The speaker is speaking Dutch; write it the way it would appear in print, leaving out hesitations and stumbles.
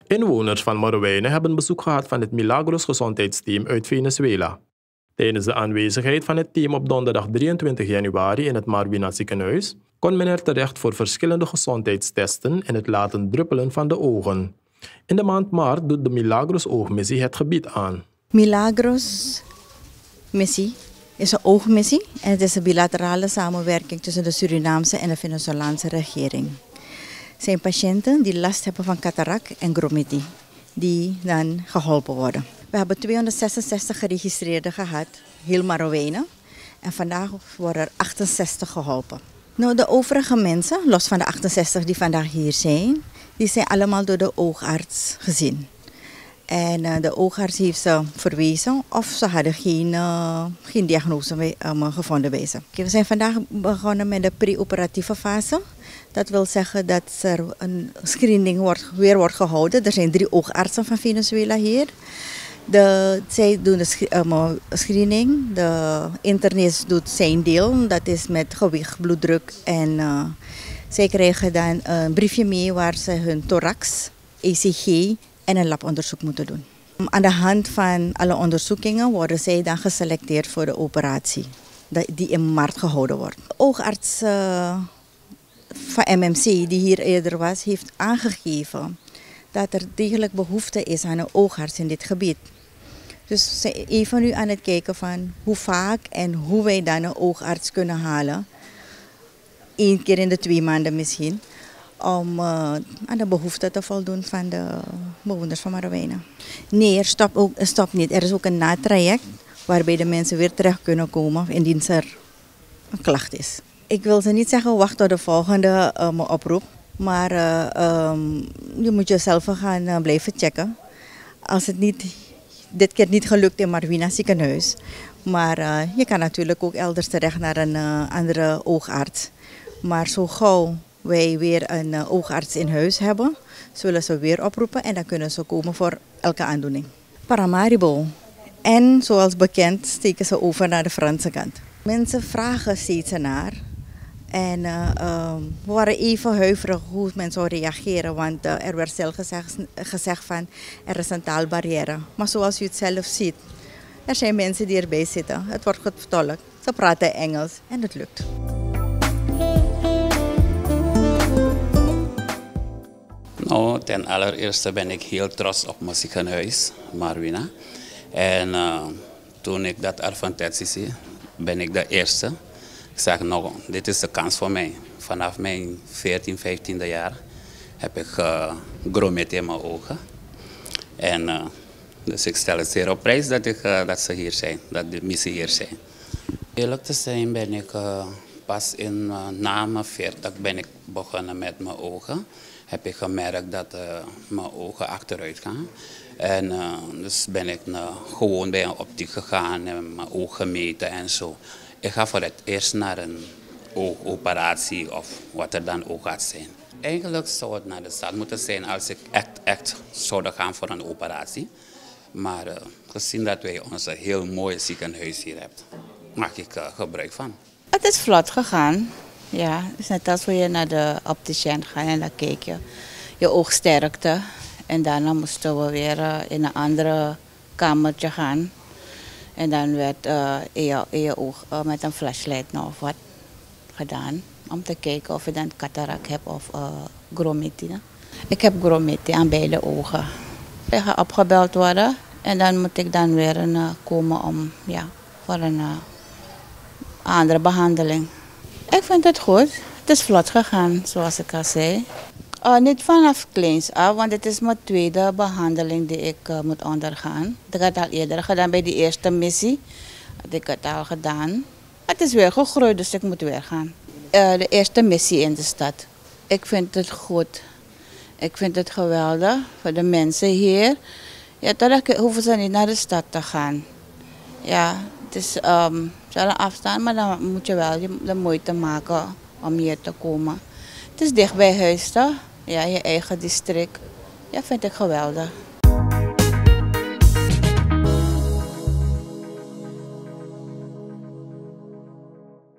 Inwoners van Marowijnen hebben bezoek gehad van het Milagros Gezondheidsteam uit Venezuela. Tijdens de aanwezigheid van het team op donderdag 23 januari in het Marwina ziekenhuis kon men er terecht voor verschillende gezondheidstesten en het laten druppelen van de ogen. In de maand maart doet de Milagros Oogmissie het gebied aan. Milagros Missie is een oogmissie en het is een bilaterale samenwerking tussen de Surinaamse en de Venezolaanse regering. Het zijn patiënten die last hebben van cataract en gromity, die dan geholpen worden. We hebben 266 geregistreerden gehad, heel Marowijnen. En vandaag worden er 68 geholpen. Nou, de overige mensen, los van de 68 die vandaag hier zijn, die zijn allemaal door de oogarts gezien. En de oogarts heeft ze verwezen of ze hadden geen diagnose gevonden bij ze. We zijn vandaag begonnen met de pre-operatieve fase. Dat wil zeggen dat er een screening weer wordt gehouden. Er zijn 3 oogartsen van Venezuela hier. Zij doen de screening. De internist doet zijn deel. Dat is met gewicht, bloeddruk. En zij krijgen dan een briefje mee waar ze hun thorax, ECG en een labonderzoek moeten doen. Aan de hand van alle onderzoekingen worden zij dan geselecteerd voor de operatie. Die in maart gehouden wordt. De oogarts van MMC, die hier eerder was, heeft aangegeven dat er degelijk behoefte is aan een oogarts in dit gebied. Dus ze even nu aan het kijken van hoe vaak en hoe wij dan een oogarts kunnen halen. 1 keer in de 2 maanden misschien. Om aan de behoeften te voldoen van de bewoners van Marowijnen. Nee, er stopt niet. Er is ook een natraject waarbij de mensen weer terecht kunnen komen indien er een klacht is. Ik wil ze niet zeggen wacht tot de volgende oproep. Maar je moet jezelf gaan blijven checken. Als het dit keer niet gelukt in Marwina ziekenhuis. Maar je kan natuurlijk ook elders terecht naar een andere oogarts. Maar zo gauw wij weer een oogarts in huis hebben, zullen ze weer oproepen en dan kunnen ze komen voor elke aandoening. Paramaribo. En zoals bekend steken ze over naar de Franse kant. Mensen vragen steeds ernaar. En we waren even huiverig hoe men zou reageren, want er werd zelf gezegd van er is een taalbarrière. Maar zoals u het zelf ziet, er zijn mensen die erbij zitten. Het wordt vertolkt. Ze praten Engels en het lukt. Nou, ten allereerste ben ik heel trots op mijn ziekenhuis, Marwina. En toen ik dat advertentie zie, ben ik de eerste. Ik zeg, nou, dit is de kans voor mij. Vanaf mijn 14, 15e jaar heb ik grommet in mijn ogen. En dus ik stel het zeer op prijs dat ze hier zijn, dat de missie hier zijn. Eerlijk te zijn ben ik pas na mijn 40 ben ik begonnen met mijn ogen. Heb ik gemerkt dat mijn ogen achteruit gaan. En dus ben ik gewoon bij een optiek gegaan en mijn oog gemeten en zo. Ik ga voor het eerst naar een oogoperatie of wat er dan ook gaat zijn. Eigenlijk zou het naar de stad moeten zijn als ik echt zou gaan voor een operatie. Maar gezien dat wij ons een heel mooi ziekenhuis hier hebben, maak ik gebruik van. Het is vlot gegaan. Ja, het is net als hoe je naar de opticien gaat en dan keek je oogsterkte. En daarna moesten we weer in een andere kamertje gaan. En dan werd in je oog met een flashlight of wat gedaan. Om te kijken of je dan cataract hebt of gromity. Ik heb gromity aan beide ogen. Ik ga opgebeld worden en dan moet ik dan weer komen voor een andere behandeling. Ik vind het goed. Het is vlot gegaan, zoals ik al zei. Niet vanaf kleins af, want het is mijn tweede behandeling die ik moet ondergaan. Ik had het al eerder gedaan bij die eerste missie. Had ik het al gedaan. Het is weer gegroeid, dus ik moet weer gaan. De eerste missie in de stad. Ik vind het goed. Ik vind het geweldig voor de mensen hier. Ja, dan hoeven ze niet naar de stad te gaan. Ja, het is wel een afstand, maar dan moet je wel de moeite maken om hier te komen. Het is dicht bij huis, toch? Ja, je eigen district. Ja, vind ik geweldig.